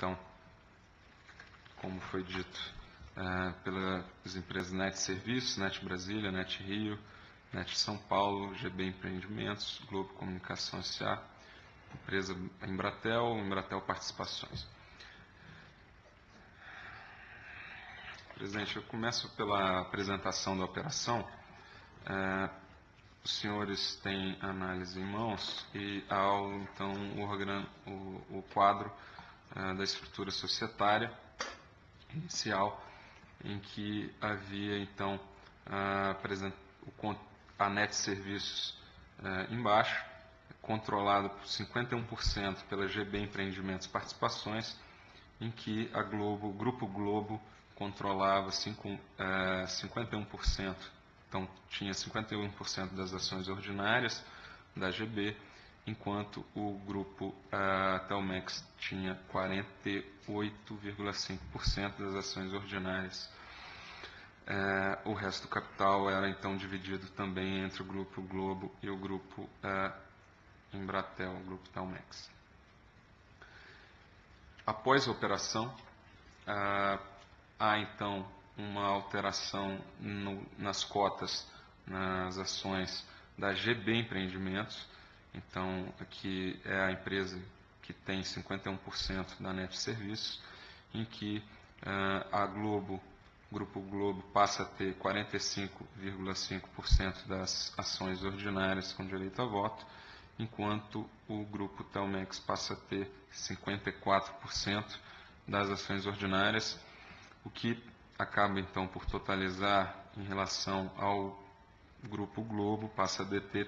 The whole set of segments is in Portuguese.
então, como foi dito, pelas empresas NET Serviços, NET Brasília, NET Rio, NET São Paulo, GB Empreendimentos, Globo Comunicação S.A., empresa Embratel, Embratel Participações. Presidente, eu começo pela apresentação da operação. Os senhores têm a análise em mãos e há então o quadro da estrutura societária inicial, em que havia então a NET Serviços embaixo, controlado por 51% pela GB Empreendimentos Participações, em que o Grupo Globo controlava 51%, então tinha 51% das ações ordinárias da GB, enquanto o Grupo Telmex tinha 48,5% das ações ordinárias. O resto do capital era então dividido também entre o Grupo Globo e o Grupo Embratel, o Grupo Telmex. Após a operação, há então uma alteração nas cotas, nas ações da GB Empreendimentos. Então, aqui é a empresa que tem 51% da NET Serviços, em que o Grupo Globo passa a ter 45,5% das ações ordinárias com direito a voto, enquanto o Grupo Telmex passa a ter 54% das ações ordinárias, o que acaba então por totalizar, em relação ao Grupo Globo, passa a deter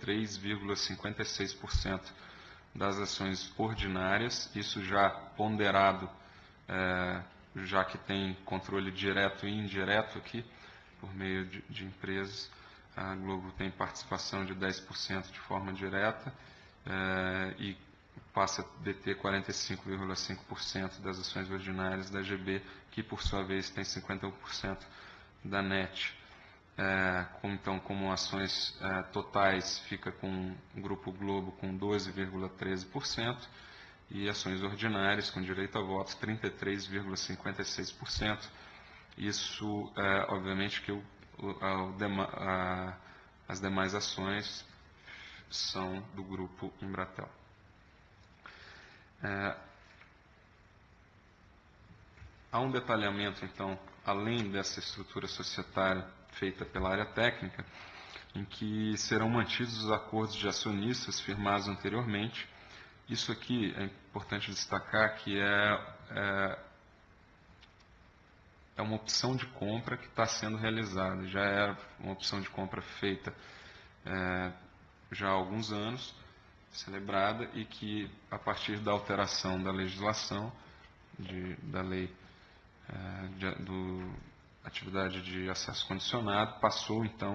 33,56% das ações ordinárias, isso já ponderado, já que tem controle direto e indireto aqui, por meio de empresas. A Globo tem participação de 10% de forma direta e passa a deter 45,5% das ações ordinárias da GB, que por sua vez tem 51% da NET. Então, como ações totais, fica com o Grupo Globo com 12,13% e ações ordinárias com direito a votos 33,56%. Isso, obviamente, que as demais ações são do Grupo Embratel. Há um detalhamento, então, além dessa estrutura societária feita pela área técnica, em que serão mantidos os acordos de acionistas firmados anteriormente. Isso aqui é importante destacar que é uma opção de compra que está sendo realizada. Já era uma opção de compra feita já há alguns anos, celebrada, e que, a partir da alteração da legislação, da lei atividade de acesso condicionado, passou então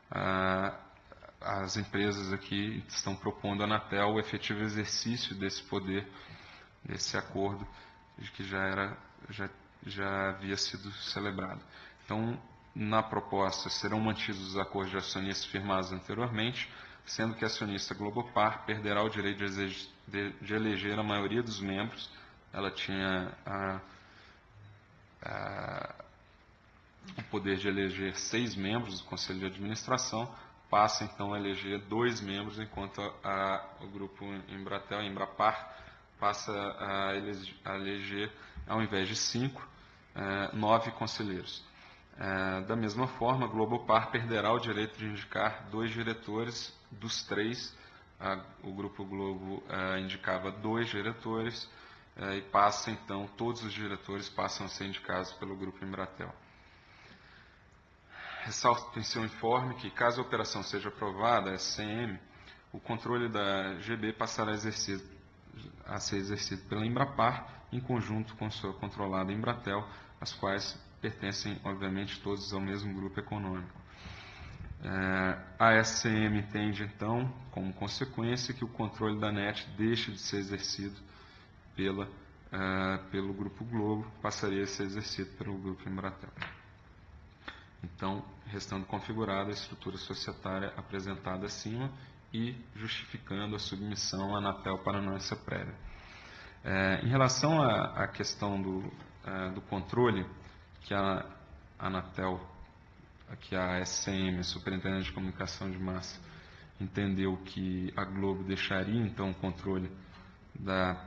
as empresas aqui estão propondo à Anatel o efetivo exercício desse poder, desse acordo que já havia sido celebrado. Então, na proposta serão mantidos os acordos de acionistas firmados anteriormente, sendo que a acionista Globopar perderá o direito de eleger a maioria dos membros. Ela tinha o poder de eleger 6 membros do Conselho de Administração, passa então a eleger 2 membros, enquanto o Grupo Embratel, Embrapar, passa a eleger, ao invés de 5, 9 conselheiros. Da mesma forma, a Globopar perderá o direito de indicar 2 diretores dos 3. O Grupo Globo indicava 2 diretores, e então todos os diretores passam a ser indicados pelo Grupo Embratel. Ressalto em seu informe que, caso a operação seja aprovada, a SCM, o controle da GB passará a ser exercido pela Embrapar, em conjunto com sua controlada Embratel, as quais pertencem, obviamente, todos ao mesmo grupo econômico. A SCM entende, então, como consequência, que o controle da NET deixe de ser exercido pelo Grupo Globo, passaria a ser exercido pelo Grupo Embratel. Então, restando configurada a estrutura societária apresentada acima e justificando a submissão à Anatel para análise prévia. Em relação à questão do controle, que a Anatel, que a SCM, a Superintendente de Comunicação de Massa, entendeu que a Globo deixaria então o controle da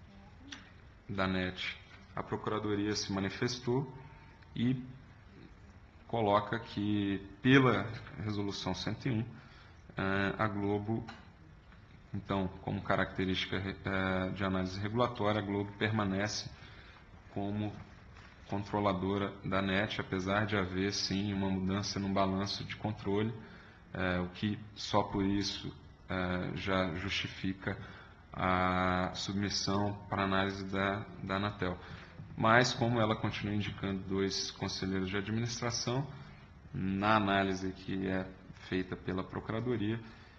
NET, a Procuradoria se manifestou e coloca que, pela Resolução 101, a Globo, então, como característica de análise regulatória, a Globo permanece como controladora da NET, apesar de haver, sim, uma mudança no balanço de controle, o que só por isso já justifica a submissão para análise da Anatel. Mas, como ela continua indicando 2 conselheiros de administração, na análise que é feita pela Procuradoria,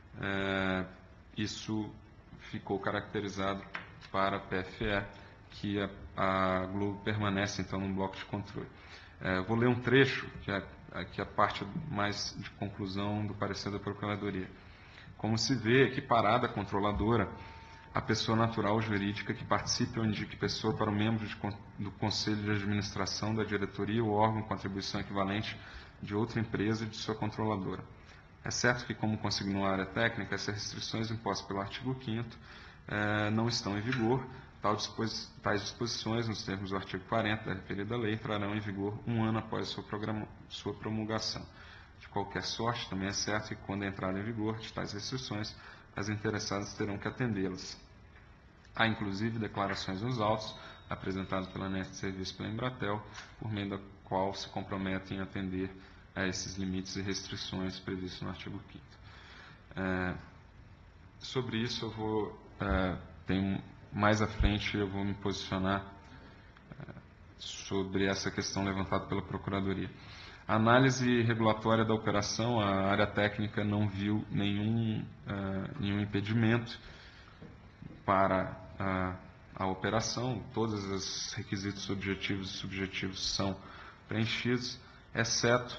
isso ficou caracterizado para a PFE, que a Globo permanece, então, no bloco de controle. Vou ler um trecho, que é a parte mais de conclusão do parecer da Procuradoria. Como se vê, equiparada à controladora, a pessoa natural ou jurídica que participe ou indique pessoa para o membro do Conselho de Administração, da diretoria ou órgão com atribuição equivalente de outra empresa e de sua controladora. É certo que, como consignou a área técnica, essas restrições impostas pelo artigo 5º não estão em vigor. Tais disposições, nos termos do artigo 40 da referida lei, entrarão em vigor 1 ano após sua promulgação. De qualquer sorte, também é certo que, quando entrarem em vigor de tais restrições, as interessadas terão que atendê-las. Há, inclusive, declarações nos autos, apresentadas pela ANET de Serviço pela Embratel, por meio da qual se comprometem a atender a esses limites e restrições previstos no artigo 5º. Sobre isso, mais à frente, eu vou me posicionar sobre essa questão levantada pela Procuradoria. A análise regulatória da operação, a área técnica não viu nenhum impedimento para a operação. Todos os requisitos objetivos e subjetivos são preenchidos, exceto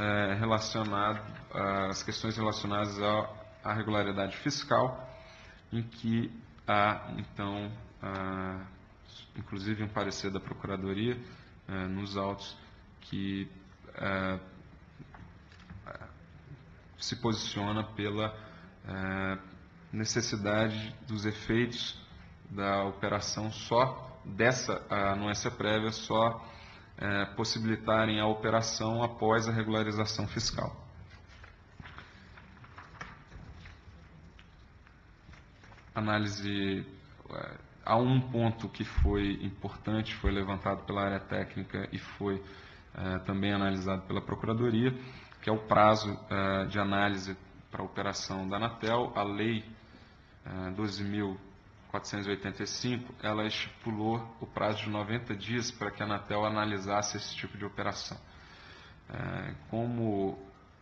as questões relacionadas à regularidade fiscal, em que há, então, inclusive um parecer da Procuradoria nos autos que se posiciona pela necessidade dos efeitos da operação dessa anuência prévia possibilitarem a operação após a regularização fiscal. Há um ponto que foi importante, foi levantado pela área técnica e foi também analisado pela Procuradoria, que é o prazo de análise para a operação da Anatel. A Lei 12.485, ela estipulou o prazo de 90 dias para que a Anatel analisasse esse tipo de operação. Como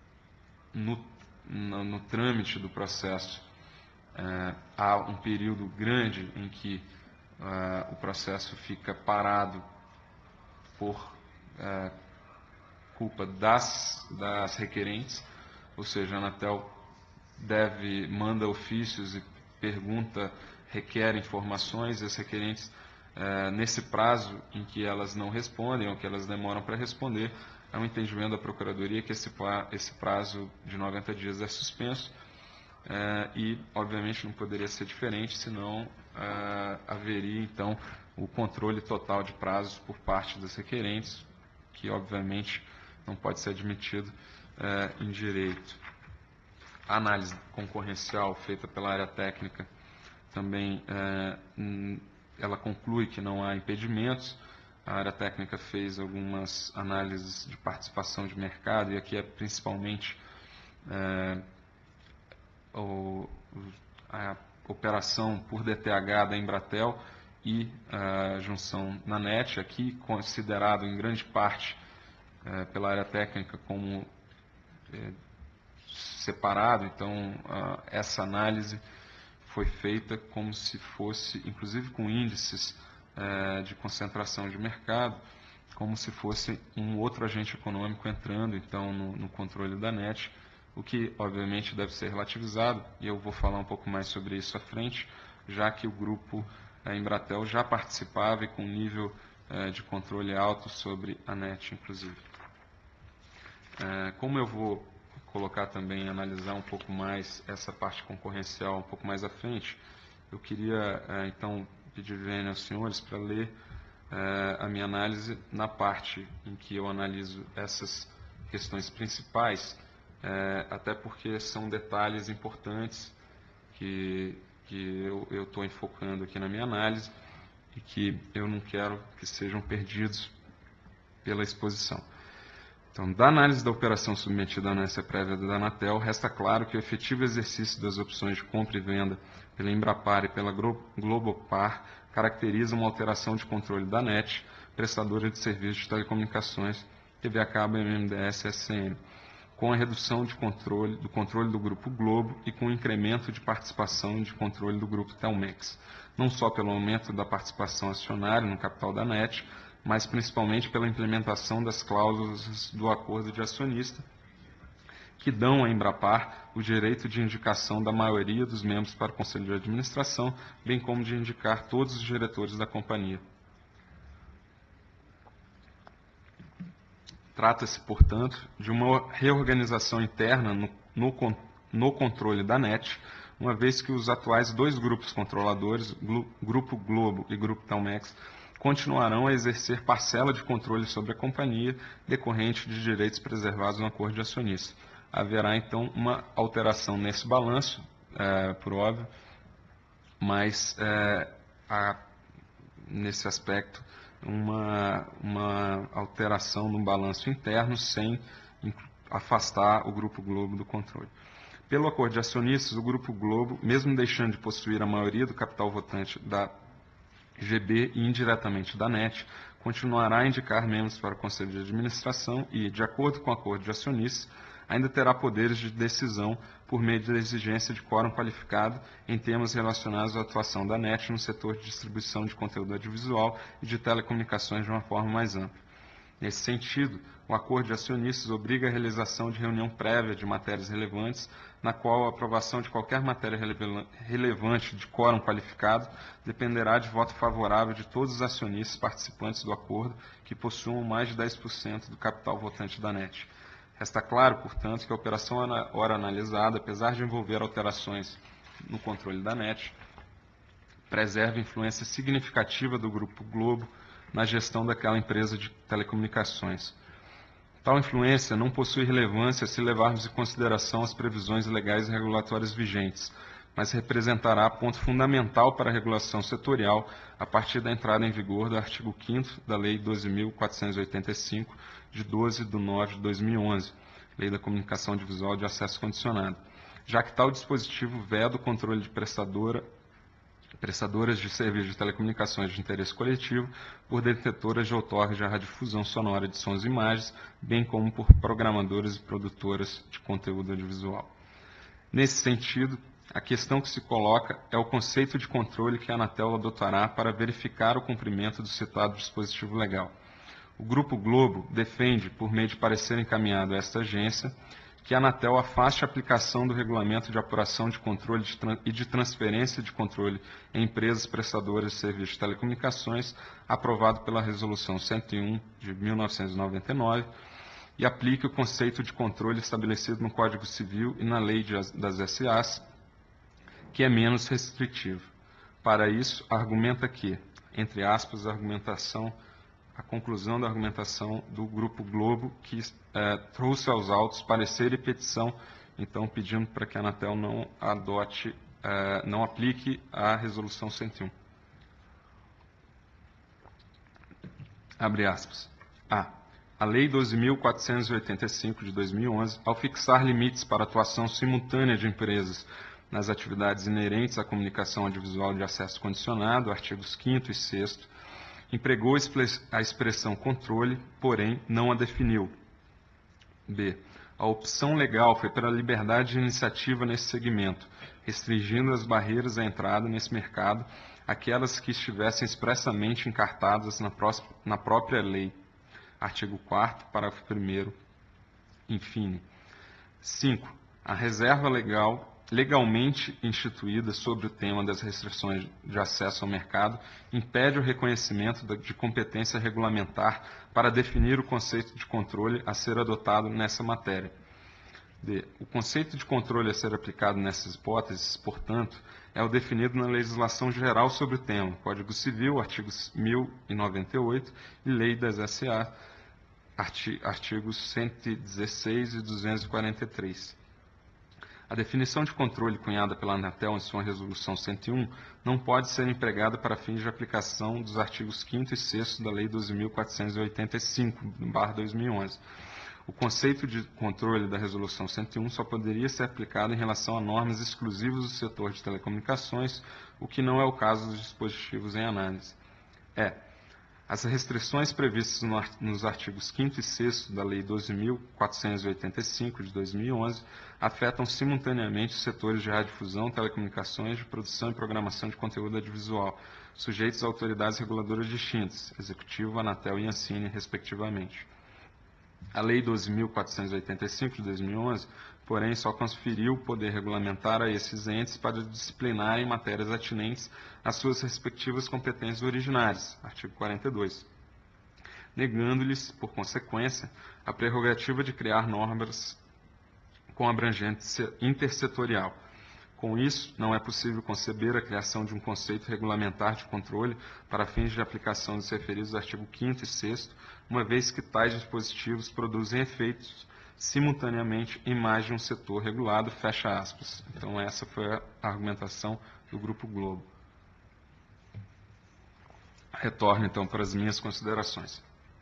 no trâmite do processo há um período grande em que o processo fica parado por culpa das requerentes, ou seja, a Anatel manda ofícios e requer informações, e as requerentes, nesse prazo em que elas não respondem ou que elas demoram para responder, há um entendimento da Procuradoria que esse prazo de 90 dias é suspenso, e, obviamente, não poderia ser diferente, senão haveria, então, o controle total de prazos por parte das requerentes, que, obviamente, não pode ser admitido em direito. A análise concorrencial feita pela área técnica também ela conclui que não há impedimentos. A área técnica fez algumas análises de participação de mercado, e aqui é principalmente a operação por DTH da Embratel e a junção na NET, aqui considerado em grande parte pela área técnica como separado. Então, essa análise foi feita como se fosse, inclusive com índices de concentração de mercado, como se fosse um outro agente econômico entrando, então, no controle da NET, o que, obviamente, deve ser relativizado, e eu vou falar um pouco mais sobre isso à frente, já que o grupo a Embratel já participava e com nível de controle alto sobre a NET, inclusive. Como eu vou colocar também, analisar um pouco mais essa parte concorrencial um pouco mais à frente, eu queria, então, pedir vênia aos senhores para ler a minha análise na parte em que eu analiso essas questões principais, até porque são detalhes importantes que eu estou enfocando aqui na minha análise e que eu não quero que sejam perdidos pela exposição. Então, da análise da operação submetida à análise prévia da Anatel, resta claro que o efetivo exercício das opções de compra e venda pela Embrapar e pela Globopar caracteriza uma alteração de controle da NET, prestadora de serviços de telecomunicações, TV a cabo, MMDS e SCM, com a redução do controle do Grupo Globo e com o incremento de participação de controle do Grupo Telmex, não só pelo aumento da participação acionária no capital da NET, mas principalmente pela implementação das cláusulas do acordo de acionista, que dão à Embrapar o direito de indicação da maioria dos membros para o Conselho de Administração, bem como de indicar todos os diretores da companhia. Trata-se, portanto, de uma reorganização interna no controle da NET, uma vez que os atuais dois grupos controladores, Grupo Globo e Grupo Telmex, continuarão a exercer parcela de controle sobre a companhia decorrente de direitos preservados no acordo de acionista. Haverá, então, uma alteração nesse balanço, por óbvio, mas há, nesse aspecto, uma alteração no balanço interno sem afastar o Grupo Globo do controle. Pelo acordo de acionistas, o Grupo Globo, mesmo deixando de possuir a maioria do capital votante da GB e indiretamente da NET, continuará a indicar membros para o Conselho de Administração e, de acordo com o acordo de acionistas, ainda terá poderes de decisão por meio da exigência de quórum qualificado em temas relacionados à atuação da NET no setor de distribuição de conteúdo audiovisual e de telecomunicações de uma forma mais ampla. Nesse sentido, o acordo de acionistas obriga a realização de reunião prévia de matérias relevantes, na qual a aprovação de qualquer matéria relevante de quórum qualificado dependerá de voto favorável de todos os acionistas participantes do acordo que possuam mais de 10% do capital votante da NET. Resta claro, portanto, que a operação ora analisada, apesar de envolver alterações no controle da NET, preserva a influência significativa do Grupo Globo na gestão daquela empresa de telecomunicações. Tal influência não possui relevância se levarmos em consideração as previsões legais e regulatórias vigentes, mas representará ponto fundamental para a regulação setorial a partir da entrada em vigor do artigo 5º da Lei 12.485, de 12 de nove de 2011, Lei da Comunicação Audiovisual de Acesso Condicionado, já que tal dispositivo veda o controle de prestadoras de serviços de telecomunicações de interesse coletivo por detetoras de outorga de radiodifusão sonora de sons e imagens, bem como por programadoras e produtoras de conteúdo audiovisual. Nesse sentido, a questão que se coloca é o conceito de controle que a Anatel adotará para verificar o cumprimento do citado dispositivo legal. O Grupo Globo defende, por meio de parecer encaminhado a esta agência, que a Anatel afaste a aplicação do Regulamento de Apuração de Controle e de Transferência de Controle em Empresas Prestadoras de Serviços de Telecomunicações, aprovado pela Resolução 101 de 1999, e aplique o conceito de controle estabelecido no Código Civil e na Lei das SAs, que é menos restritivo. Para isso, argumenta que, entre aspas, a conclusão da argumentação do Grupo Globo, que trouxe aos autos parecer e petição, então pedindo para que a Anatel não aplique a Resolução 101. Abre aspas. A Lei 12.485 de 2011, ao fixar limites para a atuação simultânea de empresas nas atividades inerentes à comunicação audiovisual de acesso condicionado, artigos 5º e 6º, empregou a expressão controle, porém não a definiu. B. A opção legal foi pela liberdade de iniciativa nesse segmento, restringindo as barreiras à entrada nesse mercado àquelas que estivessem expressamente encartadas na própria lei. Artigo 4º, parágrafo 1º, infine. 5. A reserva legal legalmente instituída sobre o tema das restrições de acesso ao mercado impede o reconhecimento de competência regulamentar para definir o conceito de controle a ser adotado nessa matéria. D. O conceito de controle a ser aplicado nessas hipóteses, portanto, é o definido na legislação geral sobre o tema, Código Civil, artigo 1098, e Lei das SA, artigos 116 e 243. A definição de controle cunhada pela Anatel em sua Resolução 101 não pode ser empregada para fins de aplicação dos artigos 5º e 6º da Lei 12.485/2011. O conceito de controle da Resolução 101 só poderia ser aplicado em relação a normas exclusivas do setor de telecomunicações, o que não é o caso dos dispositivos em análise. As restrições previstas nos artigos 5º e 6º da Lei 12.485, de 2011, afetam simultaneamente os setores de radiodifusão, telecomunicações, de produção e programação de conteúdo audiovisual, sujeitos a autoridades reguladoras distintas, Executivo, Anatel e Ancine, respectivamente. A Lei 12.485, de 2011, porém, só conferiu poder regulamentar a esses entes para disciplinarem matérias atinentes às suas respectivas competências originárias, artigo 42, negando-lhes, por consequência, a prerrogativa de criar normas com abrangência intersetorial. Com isso, não é possível conceber a criação de um conceito regulamentar de controle para fins de aplicação dos referidos artigo 5º e 6º, uma vez que tais dispositivos produzem efeitos simultaneamente em mais de um setor regulado, fecha aspas. Então, essa foi a argumentação do Grupo Globo. Retorno, então, para as minhas considerações.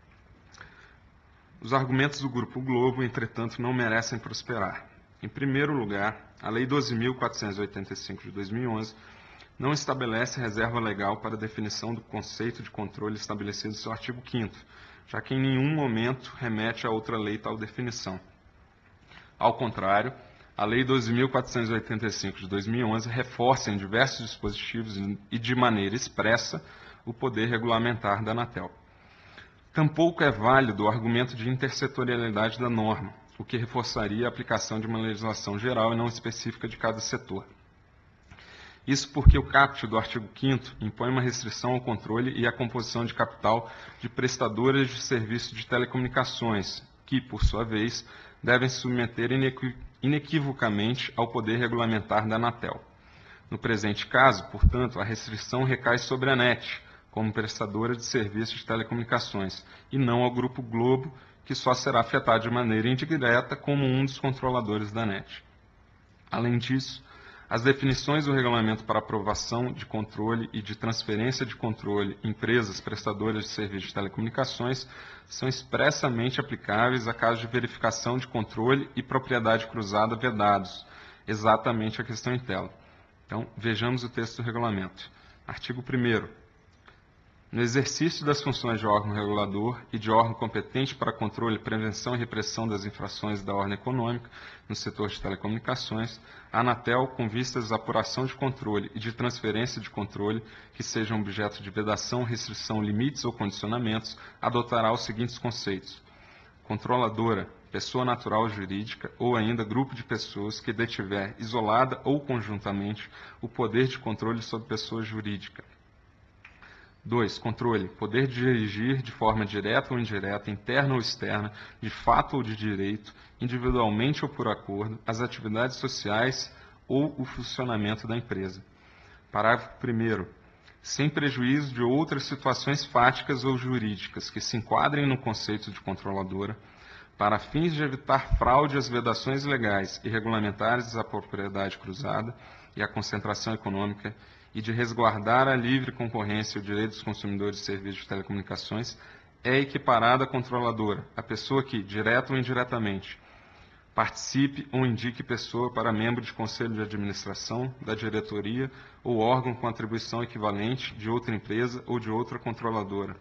Os argumentos do Grupo Globo, entretanto, não merecem prosperar. Em primeiro lugar, a Lei 12.485, de 2011, não estabelece reserva legal para a definição do conceito de controle estabelecido em seu artigo 5º, já que em nenhum momento remete a outra lei tal definição. Ao contrário, a Lei 12.485, de 2011, reforça em diversos dispositivos e de maneira expressa o poder regulamentar da Anatel. Tampouco é válido o argumento de intersetorialidade da norma, o que reforçaria a aplicação de uma legislação geral e não específica de cada setor. Isso porque o caput do artigo 5º impõe uma restrição ao controle e à composição de capital de prestadoras de serviço de telecomunicações, que, por sua vez, devem se submeter inequivocamente ao poder regulamentar da Anatel. No presente caso, portanto, a restrição recai sobre a ANET, como prestadora de serviços de telecomunicações, e não ao Grupo Globo, que só será afetado de maneira indireta como um dos controladores da ANET. Além disso, as definições do regulamento para aprovação de controle e de transferência de controle em empresas prestadoras de serviços de telecomunicações são expressamente aplicáveis a casos de verificação de controle e propriedade cruzada vedados, exatamente a questão em tela. Então, vejamos o texto do regulamento. Artigo 1º. No exercício das funções de órgão regulador e de órgão competente para controle, prevenção e repressão das infrações da ordem econômica no setor de telecomunicações, a Anatel, com vistas à apuração de controle e de transferência de controle que sejam objeto de vedação, restrição, limites ou condicionamentos, adotará os seguintes conceitos: controladora, pessoa natural ou jurídica, ou ainda grupo de pessoas que detiver, isolada ou conjuntamente, o poder de controle sobre pessoa jurídica. 2. Controle. Poder de dirigir de forma direta ou indireta, interna ou externa, de fato ou de direito, individualmente ou por acordo, as atividades sociais ou o funcionamento da empresa. Parágrafo 1º. Sem prejuízo de outras situações fáticas ou jurídicas que se enquadrem no conceito de controladora, para fins de evitar fraude às vedações legais e regulamentares à propriedade cruzada e à concentração econômica e de resguardar a livre concorrência e o direito dos consumidores de serviços de telecomunicações, é equiparada à controladora, a pessoa que, direta ou indiretamente, participe ou indique pessoa para membro de conselho de administração, da diretoria ou órgão com atribuição equivalente de outra empresa ou de outra controladora.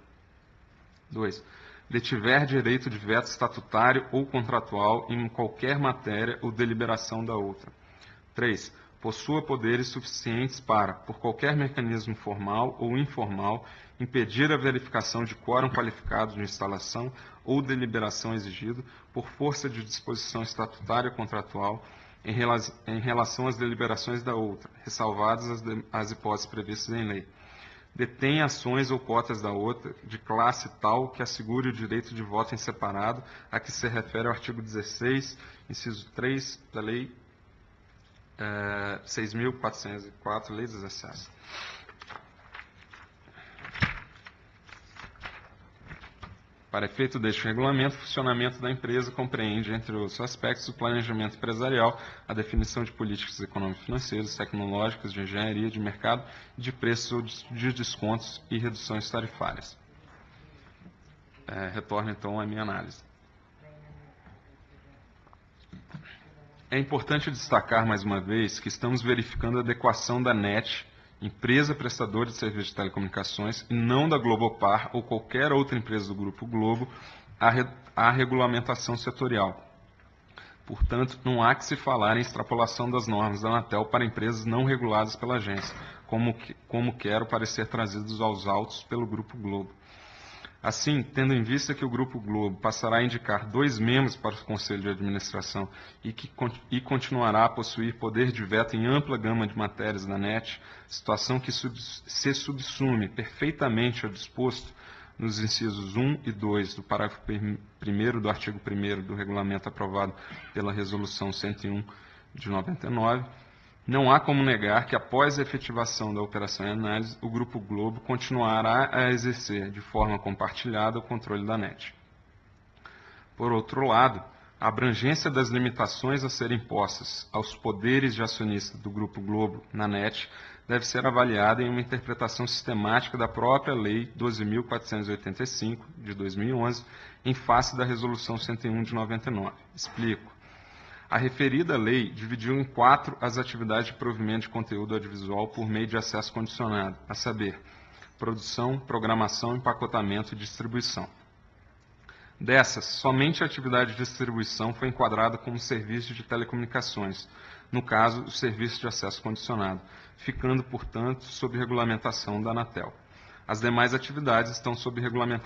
2. Detiver direito de veto estatutário ou contratual em qualquer matéria ou deliberação da outra. 3. Possua poderes suficientes para, por qualquer mecanismo formal ou informal, impedir a verificação de quórum qualificado de instalação ou deliberação exigido por força de disposição estatutária ou contratual, em relação às deliberações da outra, ressalvadas as hipóteses previstas em lei. Detém ações ou cotas da outra de classe tal que assegure o direito de voto em separado, a que se refere o artigo 16, inciso 3 da Lei 6.404, Lei dos Acessos. Para efeito deste regulamento, o funcionamento da empresa compreende, entre outros aspectos, o planejamento empresarial, a definição de políticas econômico-financeiras, tecnológicas, de engenharia, de mercado, de preços, de descontos e reduções tarifárias. Retorno, então, à minha análise. É importante destacar, mais uma vez, que estamos verificando a adequação da NET, empresa prestadora de serviços de telecomunicações, e não da Globopar ou qualquer outra empresa do Grupo Globo, à regulamentação setorial. Portanto, não há que se falar em extrapolação das normas da Anatel para empresas não reguladas pela agência, como quero parecer trazidos aos autos pelo Grupo Globo. Assim, tendo em vista que o Grupo Globo passará a indicar 2 membros para o Conselho de Administração e continuará a possuir poder de veto em ampla gama de matérias da NET, situação que se subsume perfeitamente ao disposto nos incisos 1 e 2 do parágrafo 1º do artigo 1º do regulamento aprovado pela Resolução 101 de 99, não há como negar que, após a efetivação da operação em análise, o Grupo Globo continuará a exercer de forma compartilhada o controle da NET. Por outro lado, a abrangência das limitações a serem impostas aos poderes de acionista do Grupo Globo na NET deve ser avaliada em uma interpretação sistemática da própria Lei 12.485, de 2011, em face da Resolução 101 de 99. Explico. A referida lei dividiu em 4 as atividades de provimento de conteúdo audiovisual por meio de acesso condicionado, a saber, produção, programação, empacotamento e distribuição. Dessas, somente a atividade de distribuição foi enquadrada como serviço de telecomunicações, no caso, o serviço de acesso condicionado, ficando, portanto, sob regulamentação da Anatel. As demais atividades estão sob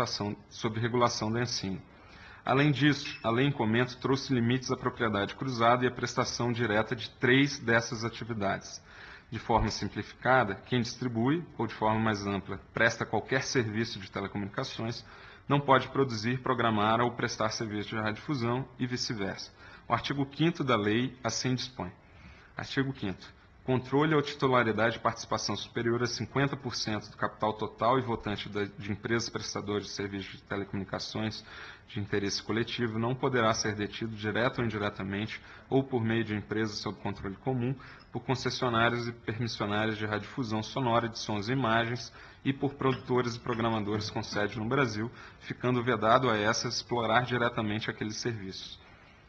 regulação da Ancine. Além disso, a lei em comento trouxe limites à propriedade cruzada e à prestação direta de 3 dessas atividades. De forma simplificada, quem distribui, ou de forma mais ampla, presta qualquer serviço de telecomunicações, não pode produzir, programar ou prestar serviço de radiodifusão e vice-versa. O artigo 5º da lei assim dispõe. Artigo 5º. Controle ou titularidade de participação superior a 50% do capital total e votante de empresas prestadoras de serviços de telecomunicações de interesse coletivo não poderá ser detido direta ou indiretamente ou por meio de empresas sob controle comum, por concessionários e permissionários de radiodifusão sonora de sons e imagens e por produtores e programadores com sede no Brasil, ficando vedado a essas explorar diretamente aqueles serviços.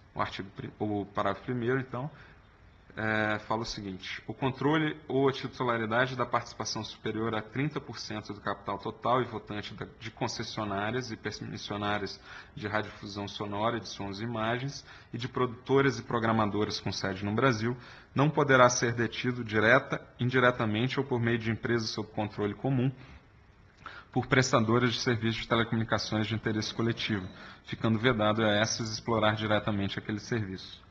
O parágrafo 1º, então, fala o seguinte: o controle ou a titularidade da participação superior a 30% do capital total e votante de concessionárias e permissionárias de radiodifusão sonora de sons e imagens e de produtoras e programadoras com sede no Brasil não poderá ser detido direta, indiretamente ou por meio de empresas sob controle comum por prestadoras de serviços de telecomunicações de interesse coletivo, ficando vedado a essas explorar diretamente aqueles serviços.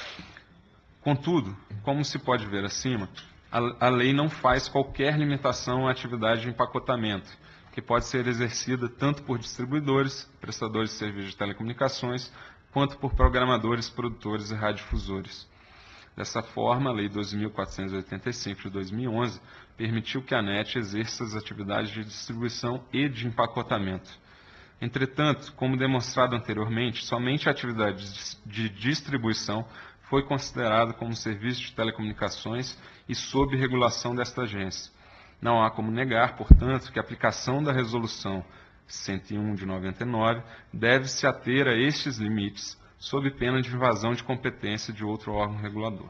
Contudo, como se pode ver acima, a lei não faz qualquer limitação à atividade de empacotamento, que pode ser exercida tanto por distribuidores, prestadores de serviços de telecomunicações, quanto por programadores, produtores e radiodifusores. Dessa forma, a Lei 12.485 de 2011 permitiu que a NET exerça as atividades de distribuição e de empacotamento. Entretanto, como demonstrado anteriormente, somente a atividade de distribuição foi considerado como serviço de telecomunicações e sob regulação desta agência. Não há como negar, portanto, que a aplicação da Resolução 101 de 99 deve se ater a estes limites, sob pena de invasão de competência de outro órgão regulador.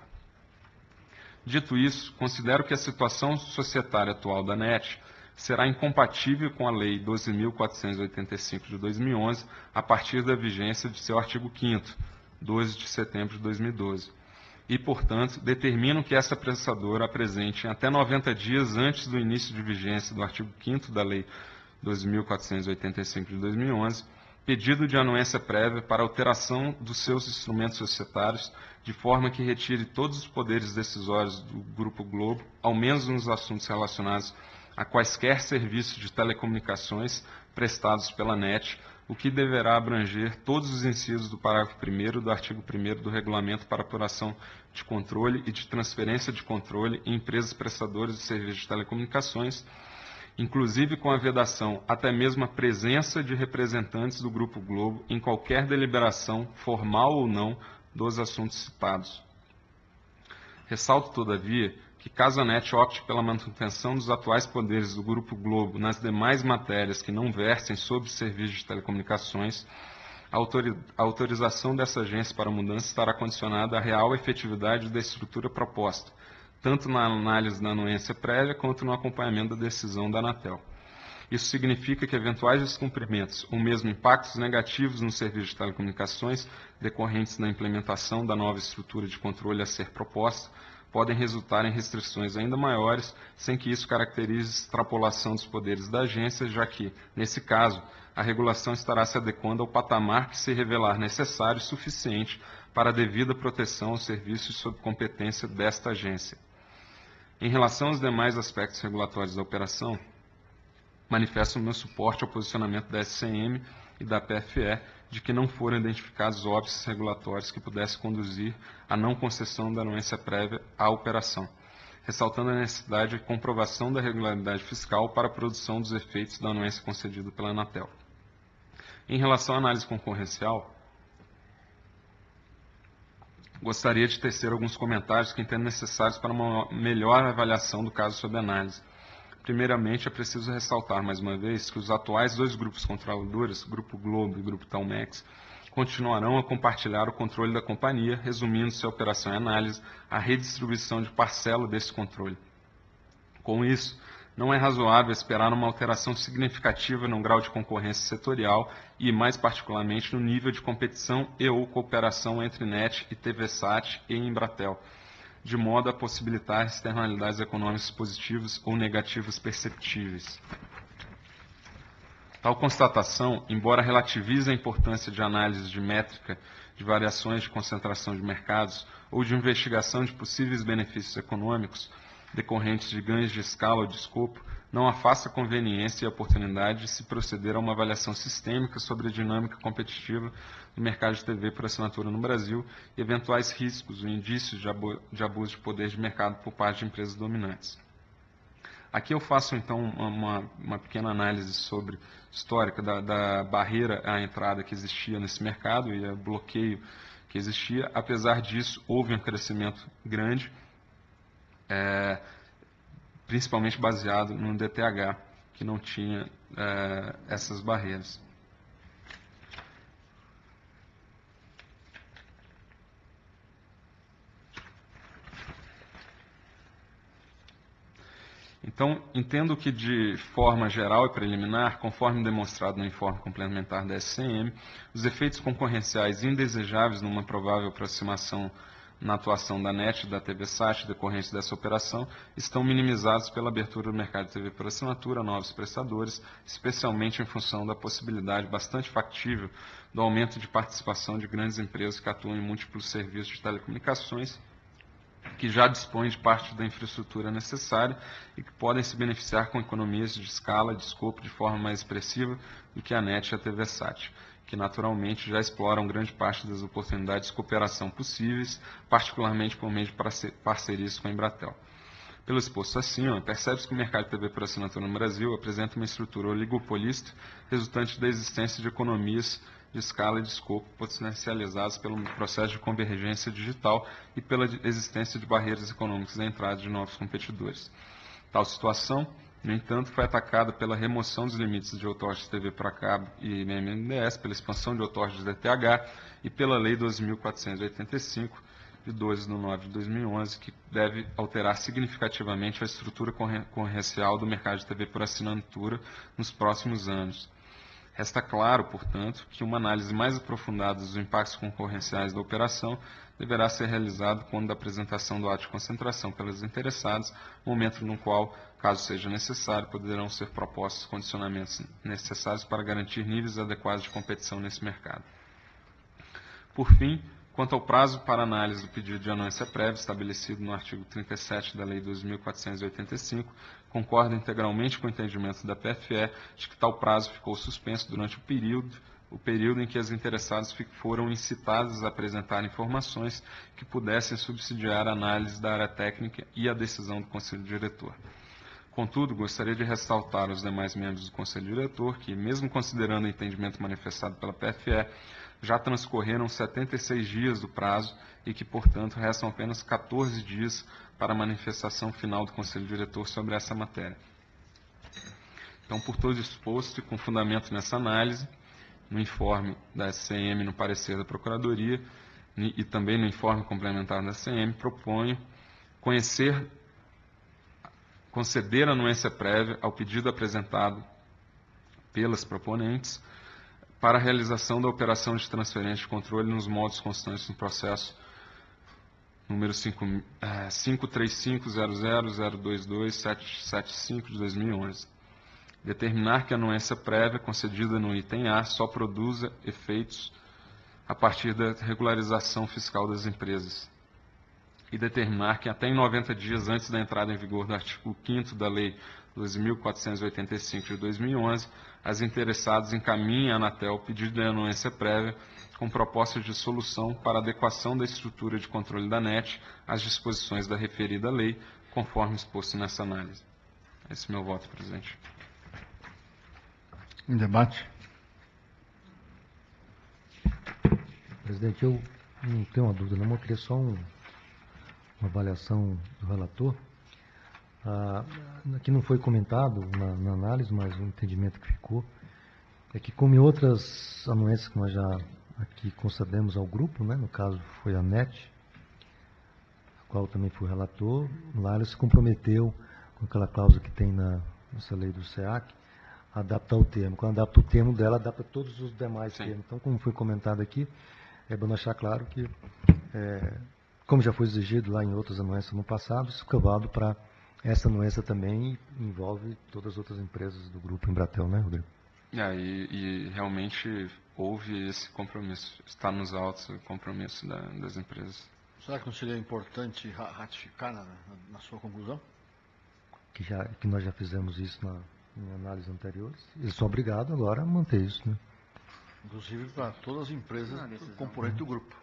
Dito isso, considero que a situação societária atual da NET será incompatível com a Lei 12.485 de 2011, a partir da vigência de seu artigo 5º, 12 de setembro de 2012. E, portanto, determino que essa prestadora apresente, até 90 dias antes do início de vigência do artigo 5º da Lei 12.485 de 2011, pedido de anuência prévia para alteração dos seus instrumentos societários, de forma que retire todos os poderes decisórios do Grupo Globo, ao menos nos assuntos relacionados a quaisquer serviços de telecomunicações prestados pela NET, o que deverá abranger todos os incisos do parágrafo 1º do artigo 1º do Regulamento para apuração de controle e de transferência de controle em empresas prestadoras de serviços de telecomunicações, inclusive com a vedação até mesmo a presença de representantes do Grupo Globo em qualquer deliberação, formal ou não, dos assuntos citados. Ressalto, todavia, que caso a NET opte pela manutenção dos atuais poderes do Grupo Globo nas demais matérias que não versem sobre serviços de telecomunicações, a autorização dessa agência para a mudança estará condicionada à real efetividade da estrutura proposta, tanto na análise da anuência prévia quanto no acompanhamento da decisão da Anatel. Isso significa que eventuais descumprimentos ou mesmo impactos negativos no serviço de telecomunicações decorrentes da implementação da nova estrutura de controle a ser proposta podem resultar em restrições ainda maiores, sem que isso caracterize extrapolação dos poderes da agência, já que, nesse caso, a regulação estará se adequando ao patamar que se revelar necessário e suficiente para a devida proteção aos serviços sob competência desta agência. Em relação aos demais aspectos regulatórios da operação, manifesto o meu suporte ao posicionamento da SCM e da PFE de que não foram identificados óbices regulatórios que pudessem conduzir à não concessão da anuência prévia à operação, ressaltando a necessidade de comprovação da regularidade fiscal para a produção dos efeitos da anuência concedida pela Anatel. Em relação à análise concorrencial, gostaria de tecer alguns comentários que entendo necessários para uma melhor avaliação do caso sob análise. Primeiramente, é preciso ressaltar mais uma vez que os atuais dois grupos controladores, Grupo Globo e Grupo Talmex, continuarão a compartilhar o controle da companhia, resumindo-se a operação e análise, a redistribuição de parcela desse controle. Com isso, não é razoável esperar uma alteração significativa no grau de concorrência setorial e, mais particularmente, no nível de competição e ou cooperação entre NET e TVSAT e Embratel, de modo a possibilitar externalidades econômicas positivas ou negativas perceptíveis. Tal constatação, embora relativize a importância de análise de métrica de variações de concentração de mercados ou de investigação de possíveis benefícios econômicos decorrentes de ganhos de escala ou de escopo, não afasta a conveniência e a oportunidade de se proceder a uma avaliação sistêmica sobre a dinâmica competitiva do mercado de TV por assinatura no Brasil e eventuais riscos ou indícios de abuso de poder de mercado por parte de empresas dominantes. Aqui eu faço, então, uma pequena análise sobre histórica da barreira à entrada que existia nesse mercado e o bloqueio que existia. Apesar disso, houve um crescimento grande, principalmente baseado no DTH, que não tinha essas barreiras. Então, entendo que, de forma geral e preliminar, conforme demonstrado no informe complementar da SCM, os efeitos concorrenciais indesejáveis numa provável aproximação na atuação da NET e da TVSAT decorrentes dessa operação estão minimizados pela abertura do mercado de TV por assinatura a novos prestadores, especialmente em função da possibilidade bastante factível do aumento de participação de grandes empresas que atuam em múltiplos serviços de telecomunicações, que já dispõem de parte da infraestrutura necessária e que podem se beneficiar com economias de escala e de escopo de forma mais expressiva do que a NET e a TVSAT, que naturalmente já exploram grande parte das oportunidades de cooperação possíveis, particularmente por meio de parcerias com a Embratel. Pelo exposto acima, percebe-se que o mercado de TV por assinatura no Brasil apresenta uma estrutura oligopolista resultante da existência de economias de escala e de escopo potencializadas pelo processo de convergência digital e pela existência de barreiras econômicas à entrada de novos competidores. Tal situação, no entanto, foi atacada pela remoção dos limites de outorgas de TV por cabo e MMDS, pela expansão de outorgas de DTH e pela Lei 12.485, de 12 de nove de 2011, que deve alterar significativamente a estrutura concorrencial do mercado de TV por assinatura nos próximos anos. Resta claro, portanto, que uma análise mais aprofundada dos impactos concorrenciais da operação deverá ser realizada quando da apresentação do ato de concentração pelos interessados, momento no qual Caso seja necessário, poderão ser propostos condicionamentos necessários para garantir níveis adequados de competição nesse mercado. Por fim, quanto ao prazo para análise do pedido de anuência prévia, estabelecido no artigo 37 da Lei 2.485, concordo integralmente com o entendimento da PFE de que tal prazo ficou suspenso durante o período em que as interessadas foram incitadas a apresentar informações que pudessem subsidiar a análise da área técnica e a decisão do Conselho Diretor. Contudo, gostaria de ressaltar aos demais membros do Conselho Diretor que, mesmo considerando o entendimento manifestado pela PFE, já transcorreram 76 dias do prazo e que, portanto, restam apenas 14 dias para a manifestação final do Conselho Diretor sobre essa matéria. Então, por todo exposto e com fundamento nessa análise, no informe da SCM, no parecer da Procuradoria e também no informe complementar da SCM, proponho conceder anuência prévia ao pedido apresentado pelas proponentes para a realização da operação de transferência de controle nos modos constantes no processo número 535.00.022.775 de 2011. Determinar que a anuência prévia concedida no item A só produza efeitos a partir da regularização fiscal das empresas. E determinar que até em 90 dias antes da entrada em vigor do artigo 5º da Lei 2.485 de 2011, as interessadas encaminhem à Anatel pedido de anuência prévia com proposta de solução para adequação da estrutura de controle da NET às disposições da referida lei, conforme exposto nessa análise. Esse é o meu voto, presidente. Em debate. Presidente, eu não tenho uma dúvida, não, eu queria só uma avaliação do relator. Aqui não foi comentado na análise, mas o entendimento que ficou é que, como em outras anuências que nós já aqui concedemos ao grupo, né, no caso foi a NET, a qual também fui relator, lá ela se comprometeu com aquela cláusula que tem nessa lei do SEAC, a adaptar o termo. Quando adapta o termo dela, adapta todos os demais termos. Então, como foi comentado aqui, é bom deixar claro que, como já foi exigido lá em outras anuências no passado, isso fica válido para essa anuência também envolve todas as outras empresas do grupo Embratel, né, Rodrigo? E realmente houve esse compromisso, está nos autos o compromisso das empresas. Será que não seria importante ratificar na sua conclusão? Que nós já fizemos isso em análises anteriores. Eles são obrigados agora a manter isso, né? Inclusive para todas as empresas componentes do grupo.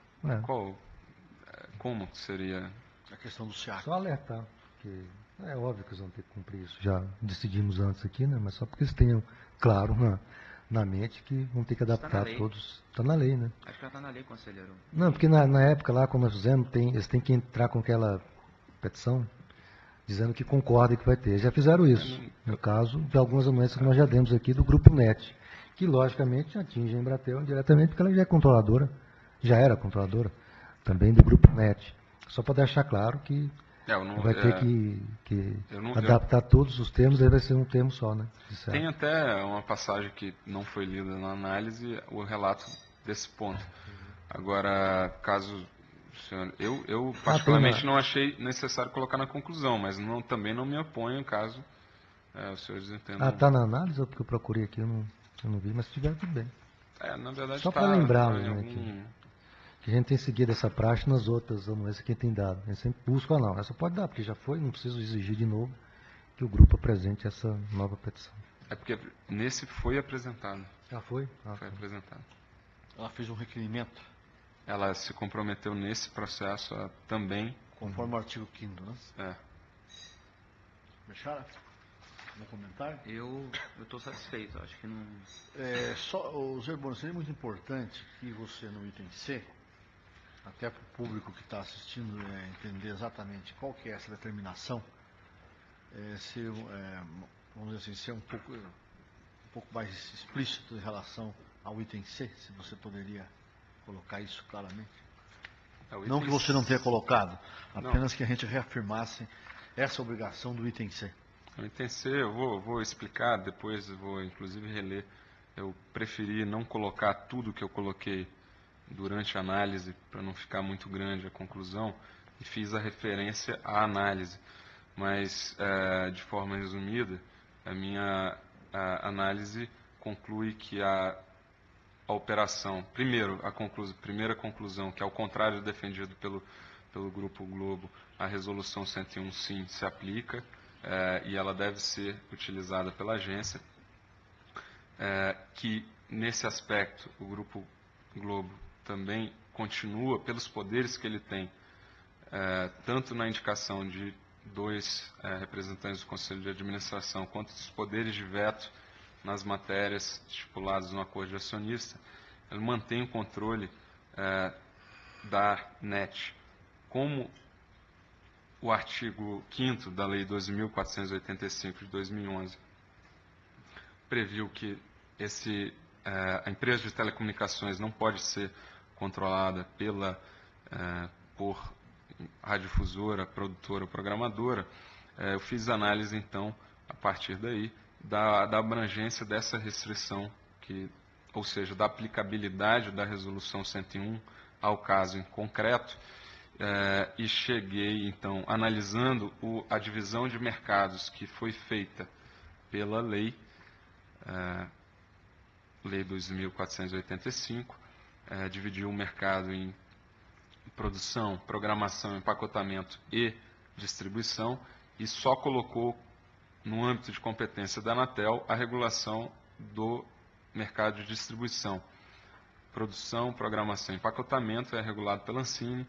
Como seria? A questão do SEAC. Só alertar, porque é óbvio que eles vão ter que cumprir isso. Já decidimos antes aqui, né? Mas só porque eles tenham claro na mente que vão ter que adaptar todos. Está na lei, né? Acho que já está na lei, conselheiro. Não, porque na época lá, quando nós fizemos, eles têm que entrar com aquela petição dizendo que concorda que vai ter. Já fizeram isso, no caso de algumas anuências que nós já demos aqui do Grupo NET, que logicamente atinge a Embratel diretamente, porque ela já é controladora, já era controladora também do Grupo NET. Só para deixar claro que vai ter que adaptar todos os termos, aí vai ser um termo só, né? Tem até uma passagem que não foi lida na análise, o relato desse ponto. Agora, caso... Senhor, eu particularmente não achei necessário colocar na conclusão, mas também não me oponho caso os senhores entendam. Está na análise ou porque eu procurei aqui, eu não vi, mas se tiver, tudo bem. Na verdade, só para lembrar, né, que a gente tem seguido essa praxe nas outras anuências que tem dado. A gente sempre busca, não, essa pode dar, porque já foi, não preciso exigir de novo que o grupo apresente essa nova petição. É porque nesse foi apresentado. Já foi? Foi apresentado. Ela fez um requerimento? Ela se comprometeu nesse processo também. Conforme o artigo 5º, né? Bechara? Um comentário? Eu estou satisfeito, acho que não... Zé Bono, seria muito importante que você, no item C, até para o público que está assistindo entender exatamente qual que é essa determinação, vamos dizer assim, ser um pouco mais explícito em relação ao item C, se você poderia colocar isso claramente. Não que você não tenha colocado, apenas que a gente reafirmasse essa obrigação do item C. O item C, eu vou explicar, depois eu vou inclusive reler. Eu preferi não colocar tudo que eu coloquei durante a análise, para não ficar muito grande a conclusão, e fiz a referência à análise. mas, de forma resumida, a minha análise conclui que a operação, primeira conclusão, que ao contrário do defendido pelo Grupo Globo, a Resolução 101 sim se aplica e ela deve ser utilizada pela agência, que nesse aspecto o Grupo Globo também continua, pelos poderes que ele tem, tanto na indicação de 2 representantes do Conselho de Administração, quanto dos poderes de veto nas matérias estipuladas no acordo de acionista, ele mantém o controle da NET. Como o artigo 5º da Lei 12.485 de 2011 previu que a empresa de telecomunicações não pode ser controlada por radiodifusora, produtora ou programadora, eu fiz análise, então, a partir daí, da abrangência dessa restrição, ou seja, da aplicabilidade da Resolução 101 ao caso em concreto, e cheguei, então, analisando a divisão de mercados que foi feita pela Lei 2.485, dividiu o mercado em produção, programação, empacotamento e distribuição, e só colocou no âmbito de competência da Anatel a regulação do mercado de distribuição. Produção, programação e empacotamento é regulado pela Ancine,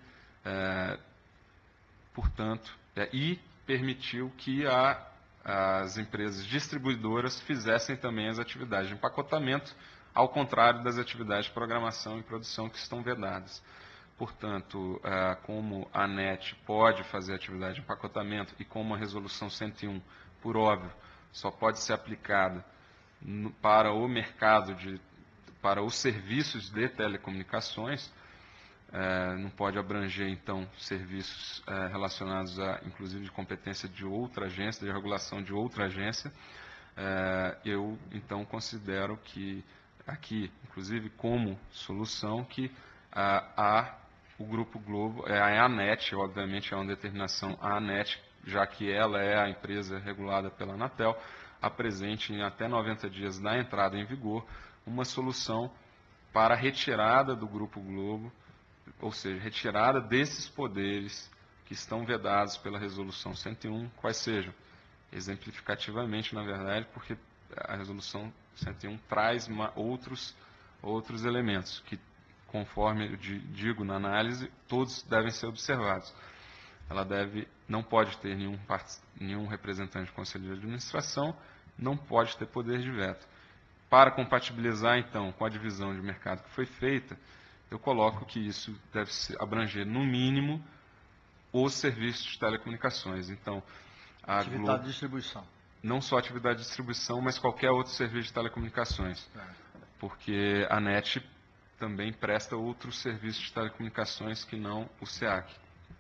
portanto, e permitiu que as empresas distribuidoras fizessem também as atividades de empacotamento, ao contrário das atividades de programação e produção que estão vedadas. Portanto, como a ANET pode fazer atividade de empacotamento e como a Resolução 101, por óbvio, só pode ser aplicada para o mercado, para os serviços de telecomunicações, não pode abranger, então, serviços relacionados inclusive, de competência de outra agência, de regulação de outra agência. Eu, então, considero que aqui, inclusive, como solução, que o Grupo Globo, a ANET, obviamente, é uma determinação, a ANET, já que ela é a empresa regulada pela Anatel, apresente em até 90 dias da entrada em vigor uma solução para a retirada do Grupo Globo, ou seja, retirada desses poderes que estão vedados pela Resolução 101, quais sejam, exemplificativamente, na verdade, porque a Resolução 101 traz outros elementos que, conforme eu digo na análise, todos devem ser observados. Ela não pode ter nenhum representante do Conselho de Administração, não pode ter poder de veto. Para compatibilizar, então, com a divisão de mercado que foi feita, eu coloco que isso deve abranger, no mínimo, os serviços de telecomunicações. Então, atividade de distribuição. Não só atividade de distribuição, mas qualquer outro serviço de telecomunicações. Porque a NET também presta outros serviços de telecomunicações que não o SEAC.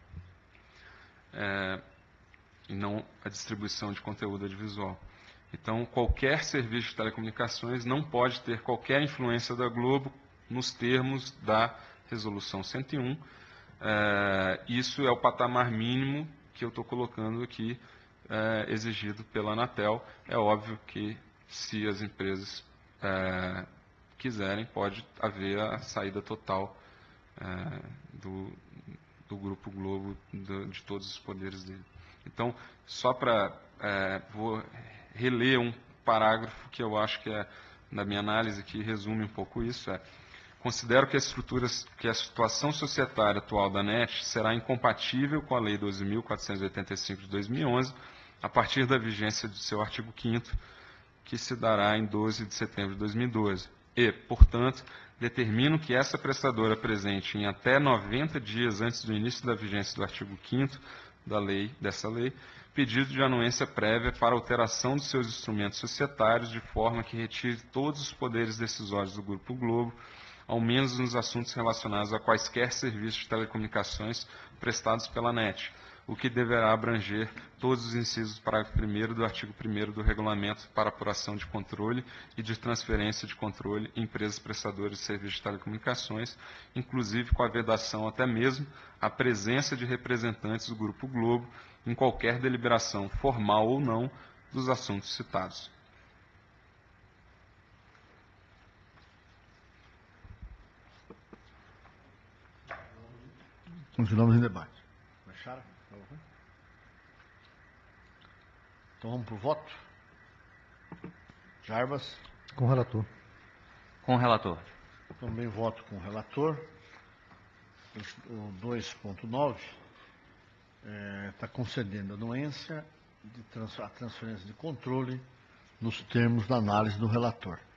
E não a distribuição de conteúdo audiovisual. Então, qualquer serviço de telecomunicações não pode ter qualquer influência da Globo nos termos da Resolução 101. Isso é o patamar mínimo que eu estou colocando aqui, exigido pela Anatel. É óbvio que, se as empresas quiserem, pode haver a saída total do Grupo Globo, de todos os poderes dele. Então, só vou reler um parágrafo que eu acho que na minha análise, que resume um pouco isso, considero que a situação societária atual da NET será incompatível com a Lei 12.485 de 2011, a partir da vigência do seu artigo 5º, que se dará em 12 de setembro de 2012. E, portanto, determino que essa prestadora apresente em até 90 dias antes do início da vigência do artigo 5º dessa lei, pedido de anuência prévia para alteração dos seus instrumentos societários, de forma que retire todos os poderes decisórios do Grupo Globo, ao menos nos assuntos relacionados a quaisquer serviços de telecomunicações prestados pela NET, o que deverá abranger todos os incisos do parágrafo 1º do artigo 1º do Regulamento para apuração de controle e de transferência de controle em empresas prestadoras de serviços de telecomunicações, inclusive com a vedação até mesmo a presença de representantes do Grupo Globo em qualquer deliberação formal ou não dos assuntos citados. Continuamos em debate. Fecharam? Então vamos para o voto. Jarbas. Com o relator. Com o relator. Também voto com o relator. O 2.9 está concedendo a anuência a transferência de controle nos termos da análise do relator.